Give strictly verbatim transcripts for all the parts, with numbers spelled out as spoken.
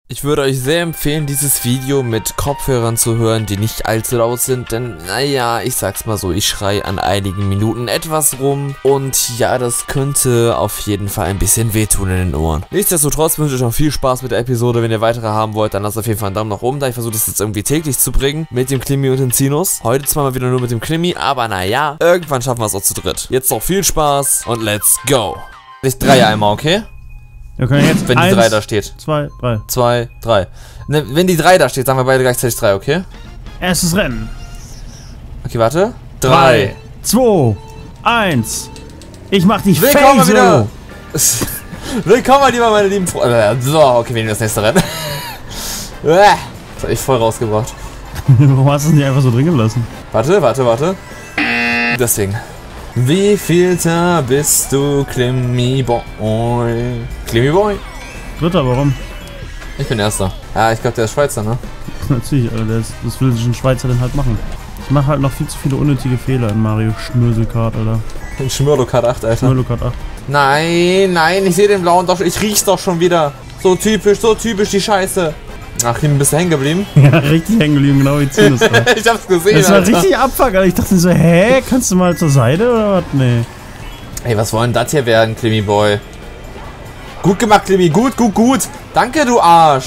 Ich würde euch sehr empfehlen, dieses Video mit Kopfhörern zu hören, die nicht allzu laut sind, denn, naja, ich sag's mal so, ich schrei an einigen Minuten etwas rum und ja, das könnte auf jeden Fall ein bisschen wehtun in den Ohren. Nichtsdestotrotz wünsche ich euch noch viel Spaß mit der Episode. Wenn ihr weitere haben wollt, dann lasst auf jeden Fall einen Daumen nach oben da. Ich versuche das jetzt irgendwie täglich zu bringen mit dem Klimmi und dem Zinus. Heute zwar mal wieder nur mit dem Klimmi, aber naja, irgendwann schaffen wir es auch zu dritt. Jetzt noch viel Spaß und let's go. Ich drei einmal, okay? Wir können jetzt wenn die eins, drei da steht. zwei, drei. zwei, drei. Ne, wenn die drei da steht, sagen wir beide gleichzeitig drei, okay? Erstes Rennen. Okay, warte. drei, zwei, eins. Ich mach dich Willkommen Faisal. wieder. Willkommen, mein lieber, meine lieben Freunde. So, okay, wir nehmen das nächste Rennen. Das hab ich voll rausgebracht. Warum hast du es nicht einfach so drin gelassen? Warte, warte, warte. Deswegen. Wie vielter bist du, Klimmi Boy? Klimmi Boy? Dritter, warum? Ich bin Erster. Ja, ich glaube, der ist Schweizer, ne? Natürlich, Alter, das, das will sich ein Schweizer denn halt machen. Ich mache halt noch viel zu viele unnötige Fehler in Mario Schnürselkart, Alter. In Schmörlokart acht, Alter. Schnürselkart acht. Nein, nein, ich sehe den blauen doch. Ich riech's doch schon wieder. So typisch, so typisch die Scheiße. Ach, Klimmi, bist du hängen geblieben? Ja, richtig hängen geblieben, genau wie Zinus. Ich hab's gesehen, Das war Alter. richtig Abfuck, Alter. Ich dachte so, hä, kannst du mal zur Seite oder was? Nee. Ey, was wollen das hier werden, Klimmi Boy? Gut gemacht, Klimmi. Gut, gut, gut. Danke, du Arsch.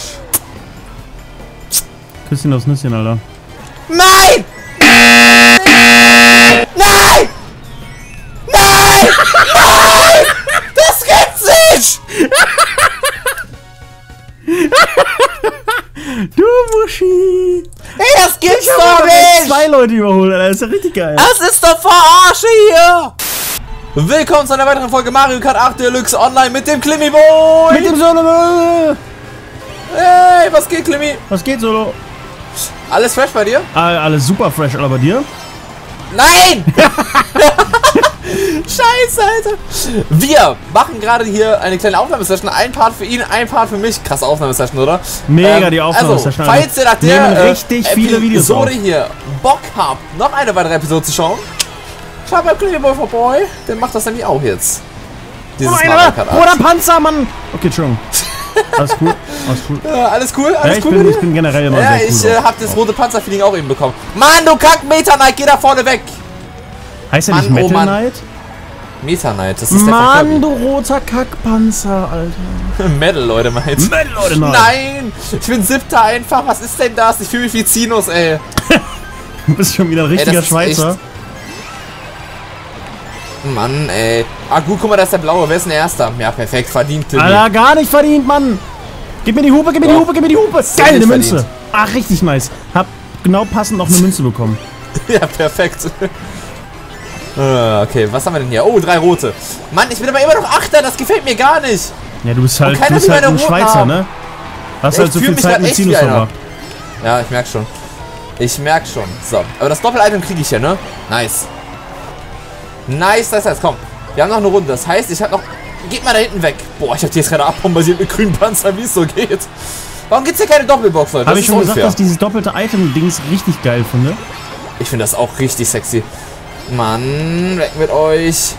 Küsschen aufs Nüsschen, Alter. Nein! Nein! Nein! Nein! Das gibt's nicht! Du Muschi! Ey, das gibt's Ich hab doch aber nicht! zwei Leute überholt, Alter. Das ist ja richtig geil. Das ist doch Verarsche hier! Willkommen zu einer weiteren Folge Mario Kart acht Deluxe Online mit dem Klimmi Boy! Mit dem Solo! Hey, was geht, Klimmi? Was geht, Solo? Alles fresh bei dir? Ah, alles super fresh, aber bei dir? Nein! Scheiße, Alter. Wir machen gerade hier eine kleine Aufnahmesession. Ein Part für ihn, ein Part für mich. Krasse Aufnahmesession, oder? Mega, ähm, die Aufnahmesession. Also, falls ihr nach der nehmen äh, richtig viele Videos Episode auf. hier Bock habt, noch eine weitere Episode zu schauen, schaut beim Klimmi Boy vorbei. Der macht das nämlich auch jetzt. Dieses Oh, Mario Kart acht. Oder Panzer, Mann! Okay, Entschuldigung. Alles cool, alles cool. Ja, alles cool, alles Ja, ich, cool. bin, bei ich dir? bin generell immer Ja, sehr cool ich äh, drauf. hab das rote Panzer-Feeling auch eben bekommen. Mann, du kack Meta Knight, geh da vorne weg! Heißt der nicht Mann, oh Metal Mann. Knight? Meta Knight, das ist Mann, der du roter Kackpanzer, Alter. von Metal, Leute, meint. Metal, Leute, nein. Nein! Ich bin siebter einfach, was ist denn das? Ich fühle mich wie Zinus, ey. Du bist schon wieder ein richtiger das ist Schweizer. echt- Mann, ey. Ah gut, guck mal, da ist der Blaue. Wer ist denn der Erster? Ja, perfekt, verdient. Timmy. Alter, gar nicht verdient, Mann. Gib mir die Hupe, gib mir die Doch. Hupe, gib mir die Hupe. Hast du Geil, eine nicht Münze. verdient. Ach, richtig nice. Hab genau passend noch eine Münze bekommen. Ja, perfekt. Ah, okay, was haben wir denn hier? Oh, drei rote. Mann, ich bin aber immer noch Achter, das gefällt mir gar nicht. Ja, du bist halt, keiner du bist will halt meine ein roten Schweizer, haben. ne? Hast Ja, halt ich so fühl viel mich Zeit grad mit echt wie Sinus einer. verbracht. Ja, ich merk schon. Ich merk schon. So, aber das Doppel-Item kriege ich ja, ne? Nice. Nice, nice, nice. Komm, wir haben noch eine Runde. Das heißt, ich hab noch... Geht mal da hinten weg. Boah, ich hab die jetzt gerade abbombardiert mit grünen Panzer, wie es so geht. Warum gibt's hier keine Doppelbox, Leute? Das Habe ich ist schon unfair. gesagt, dass ich dieses doppelte Item-Dings richtig geil finde? Ich finde das auch richtig sexy. Mann, weg mit euch.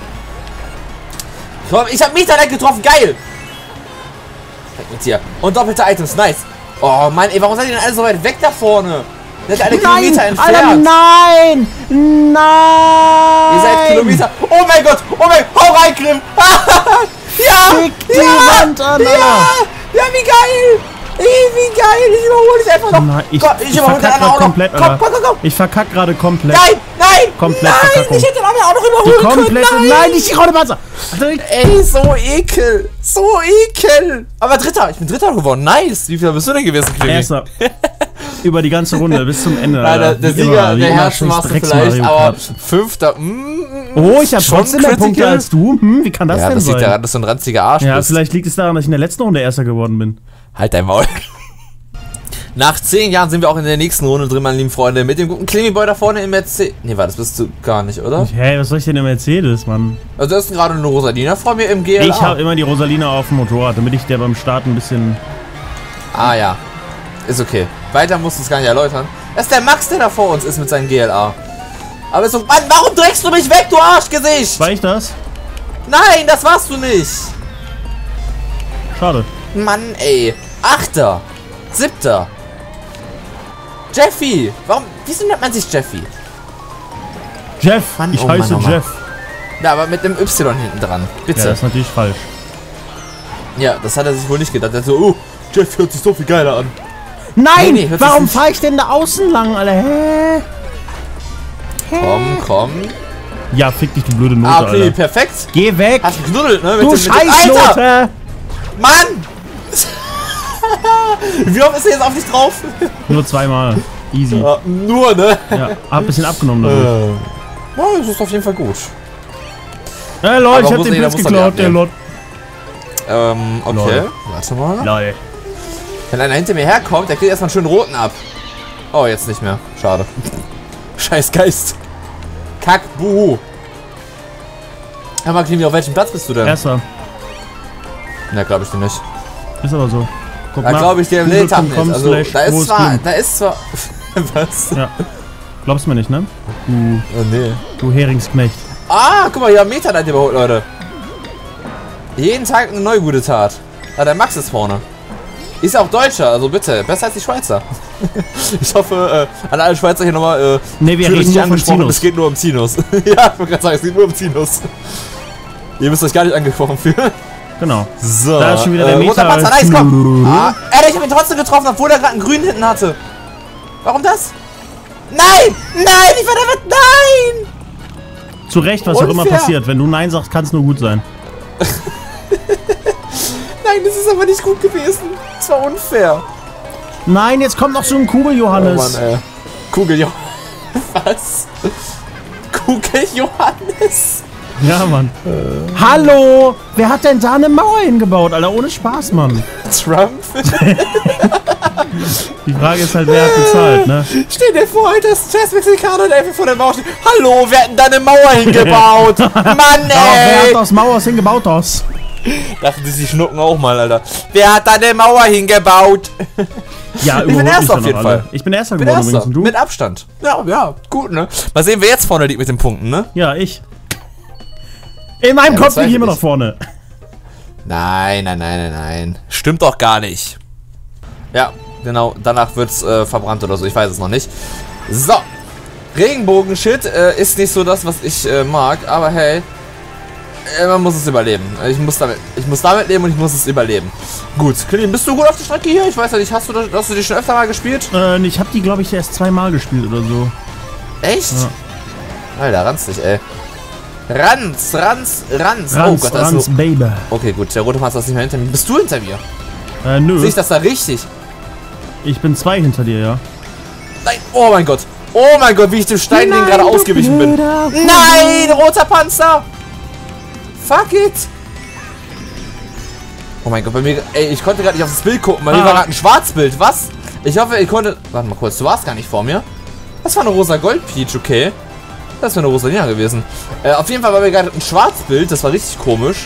Komm, ich hab Meta Knight getroffen, geil. Weg mit dir. Und doppelte Items, nice. Oh Mann, ey, warum seid ihr denn alle so weit weg da vorne? Ihr seid alle Kilometer entfernt. Alter, nein! Nein! Ihr seid Kilometer. Oh mein Gott, oh mein Gott, hau rein, Grimm. Ja, Fick die ja, Wand an, ja, Alter. ja, wie geil. Ey, wie geil, ich überhole dich einfach noch. Nein, ich, Komm, ich, ich überhole den verkack anderen grad auch noch. komplett, Komm, Alter. komm, komm, komm. Ich verkack gerade komplett. Nein, nein, Komplett nein, Verkackung. ich hätte den anderen auch noch Die überholen komplette, können. nein, nicht die rote Panzer! Alter, Ey, so ekel. So ekel. Aber Dritter. Ich bin Dritter geworden. Nice. Wie viel bist du denn gewesen, Klimmi? Erster. Über die ganze Runde bis zum Ende. Nein, der, Alter. der Wie Sieger, immer, wie der immer Herrscher scheiß machst du Drecks vielleicht, Mario aber Kart. Fünfter. Mm, Oh, ich habe schon trotzdem mehr Punkte critical. als du. Hm, wie kann das Ja, denn das liegt sein? daran, dass du ein ranziger Arsch Ja, bist. vielleicht liegt es daran, dass ich in der letzten Runde Erster geworden bin. Halt dein Maul. Nach zehn Jahren sind wir auch in der nächsten Runde drin, meine lieben Freunde. Mit dem guten Klimmi Boy da vorne im Mercedes. Nee, warte, das bist du gar nicht, oder? Hey, was soll ich denn im Mercedes, Mann? Also, da ist gerade eine Rosalina vor mir im G L A. Ich habe immer die Rosalina auf dem Motorrad, damit ich der beim Start ein bisschen... Ah, ja. Ist okay. Weiter musst du es gar nicht erläutern. Das ist der Max, der da vor uns ist mit seinem G L A. Aber so, Mann, warum dreckst du mich weg, du Arschgesicht? War ich das? Nein, das warst du nicht. Schade. Mann, ey. Achter. Siebter. Jeffy. Warum? Wieso nennt man sich Jeffy? Jeff. Mann, ich oh heiße Mann, oh Mann. Jeff. Ja, aber mit einem Y hinten dran. Bitte. Ja, das ist natürlich falsch. Ja, das hat er sich wohl nicht gedacht. Er hat so, oh, Jeff hört sich so viel geiler an. Nein! Nee, nee, warum fahre ich denn da außen lang, Alter? Hä? Komm, komm. Ja, fick dich, du blöde Note, Ah, okay, Alter. perfekt. Geh weg! Hast du geknuddelt, ne? Mit Du dem, mit dem- Alter! Scheißnote! Mann! Wie oft ist er jetzt auf dich drauf? Nur zweimal. Easy. Ja, nur, ne? Ja, hab ein bisschen abgenommen dadurch. Äh. Ja, das ist auf jeden Fall gut. Äh, Leute, ich Aber hab muss den jeder- Pilz muss doch geklaut, die der Lot. Ähm, okay. Lol. Warte mal. Lol. Wenn einer hinter mir herkommt, der kriegt erstmal einen schönen roten ab. Oh, jetzt nicht mehr. Schade. Scheiß Geist. Kack, buhu. Hör mal, Klimi, auf welchem Platz bist du denn? Erster. Na, glaube ich dir nicht. Ist aber so. Guck Da glaube ich dir im google Leertag punkt com nicht. Also, slash da ist groß zwar, Klimi. da ist zwar... Was? Ja. Glaubst du mir nicht, ne? Du, Oh, nee. du Heringsknecht. Ah, guck mal, hier haben Metanight überholt, Leute. Jeden Tag eine neue gute Tat. Ah, der Max ist vorne. Ist ja auch Deutscher, also bitte. Besser als die Schweizer. Ich hoffe, äh, an alle Schweizer hier nochmal, äh, Ne, wir fühlt euch reden nicht nur von angesprochen, Sinus. es geht nur um Sinus. Ja, ich wollte gerade sagen, es geht nur um Sinus. Ihr müsst euch gar nicht angesprochen fühlen. Genau. So, Da ist schon wieder der äh, roter Meta- Panzer, nice, komm. Ah, Alter, ich hab ihn trotzdem getroffen, obwohl er gerade einen grünen hinten hatte. Warum das? Nein! Nein, ich war damit, nein! Zu Recht, was auch immer Unfair. passiert. Wenn du Nein sagst, kann es nur gut sein. Nein, das ist aber nicht gut gewesen. Das war unfair. Nein, jetzt kommt noch so ein Kugel, Oh Johannes. Mann, ey. Kugel Johannes. Was? Kugel Johannes? Ja, Mann. Hallo! Wer hat denn da eine Mauer hingebaut, Alter? Ohne Spaß, Mann. Trump? Die Frage ist halt, wer hat bezahlt, ne? Stell dir vor, Alter, das Jazz-Mexikaner, der einfach vor der Mauer steht. Hallo, wer hat denn da eine Mauer hingebaut? Mann, Ja, wer ey! hat das Mauers hingebaut, das? Dachten sie, sie schnucken auch mal, Alter. Wer hat da eine Mauer hingebaut? Ja, bin überholt mich Erster dann auf noch jeden alle. Fall. Ich bin Erster Bin geworden Erster. übrigens. Und du? Mit Abstand. Ja, ja, gut, ne? Mal sehen, wer jetzt vorne liegt mit den Punkten, ne? Ja, ich. In meinem Ja, Kopf das bin ich weiß immer ich. noch vorne. Nein, nein, nein, nein, nein. Stimmt doch gar nicht. Ja, genau. Danach wird's äh, verbrannt oder so. Ich weiß es noch nicht. So. Regenbogen-Shit äh, ist nicht so das, was ich äh, mag. Aber hey, äh, man muss es überleben. Ich muss damit, ich muss damit leben und ich muss es überleben. Gut. Klini, bist du gut auf der Strecke hier? Ich weiß ja nicht. Hast du, das, hast du die schon öfter mal gespielt? Äh, ich habe die, glaube ich, erst zweimal gespielt oder so. Echt? Ja. Alter, ranz dich, ey. Ranz, ranz, ranz. Ranz, oh Gott, das Ranz, ist so. Baby. Okay, gut. Der rote Panzer ist nicht mehr hinter mir. Bist du hinter mir? Äh, nö. Sehe ich das da richtig? Ich bin zwei hinter dir, ja. Nein, oh mein Gott. Oh mein Gott, wie ich dem Steinding gerade ausgewichen bin. Nein, roter Panzer. Fuck it. Oh mein Gott, bei mir, ey, ich konnte gerade nicht auf das Bild gucken. Bei mir Ah. war gerade ein Schwarzbild. Was? Ich hoffe, ich konnte... Warte mal kurz, du warst gar nicht vor mir. Das war eine rosa Gold-Peach, okay. Das wäre eine rosa Lina gewesen. Äh, auf jeden Fall war mir gerade ein Schwarzbild. Das war richtig komisch.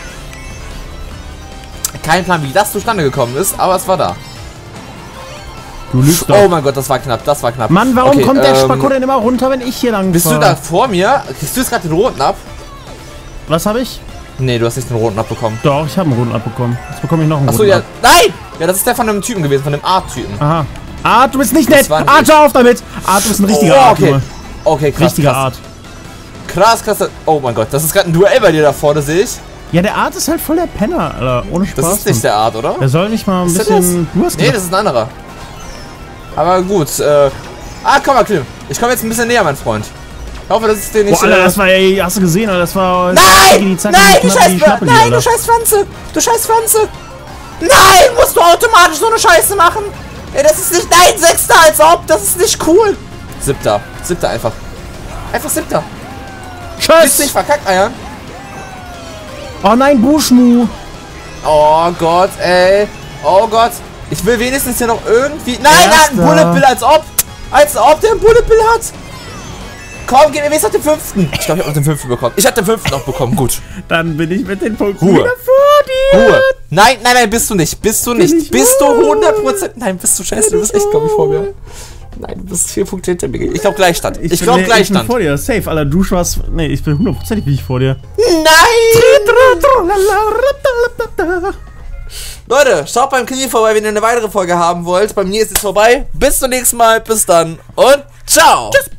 Kein Plan, wie das zustande gekommen ist, aber es war da. Du lügst Oh doch. mein Gott, das war knapp, das war knapp. Mann, warum Okay, kommt der ähm, Spacko denn immer runter, wenn ich hier lang Bist du fahr? da vor mir? Kriegst du jetzt gerade den roten ab? Was habe ich? Nee, du hast nicht den roten abbekommen. Doch, ich habe einen roten abbekommen. Jetzt bekomme ich noch einen Achso, roten ja. ab. Nein! Ja, das ist der von dem Typen gewesen, von dem Art-Typen. Aha. Art, du bist nicht Das nett! war nicht Art, ich. hör auf damit! Art, du bist ein richtiger Oh, Art, okay. Junge. Okay, krass. Richtiger krass. Art. Krass, krass. Oh mein Gott, das ist gerade ein Duell bei dir da vorne, sehe ich. Ja, der Art ist halt voll der Penner, Alter. Ohne Spaß. Das ist nicht der Art, oder? Der soll nicht mal ein Ist der bisschen... Du hast Nee, das ist ein anderer. Aber gut, äh. Ah, komm mal, Klim. Ich komme jetzt ein bisschen näher, mein Freund. Ich hoffe, das ist den nicht. Boah, Alter, äh, das war, ey, hast du gesehen, Alter, das war... Nein! Zack, Nein, du knapp scheiß die Schnappe, Nein, Alter. du scheiß Pflanze! Du scheiß Pflanze! Nein! Musst du automatisch so eine Scheiße machen? Ey, das ist nicht. Nein, Sechster, als ob! Das ist nicht cool! Siebter. Siebter einfach. Einfach Siebter. Willst du nicht Tschüss! verkackt, Eier? Oh nein, Buschmu! Oh Gott, ey. Oh Gott. Ich will wenigstens hier noch irgendwie. Nein, er hat einen Erster. Bullet Bill, als ob. Als ob der einen Bullet Bill hat. Komm, gib mir wenigstens den fünften. Ich glaube, ich habe noch den fünften bekommen. Ich habe den fünften noch bekommen. Gut. Dann bin ich mit den Punkten Ruhe. wieder vor dir! Ruhe. Nein, nein, nein, bist du nicht. Bist du nicht. ich Bist du wahr? hundert Prozent. Nein, bist du scheiße. Du bist echt, glaube ich, vor mir. Nein, du bist vier Punkte hinter mir. Ich glaube Gleichstand. Ich, bin- glaube nee, Ich Gleichstand. bin vor dir, safe, Alter. Du warst... Nee, ich bin hundertprozentig bin ich vor dir. Nein! Leute, schaut beim Knie vorbei, wenn ihr eine weitere Folge haben wollt. Bei mir ist es vorbei. Bis zum nächsten Mal. Bis dann und ciao. Tschüss.